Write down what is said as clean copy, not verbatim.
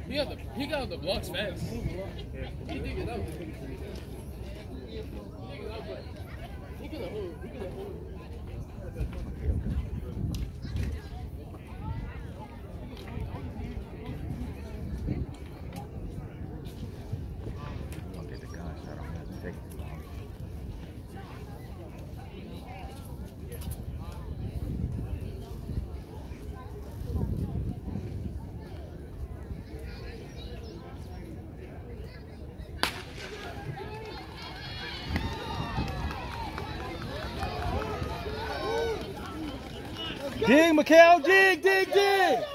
He got the blocks fast. He dig it up. He could have hold. I'll get the gun. I don't have to take too long. Dig, Mikhail, dig.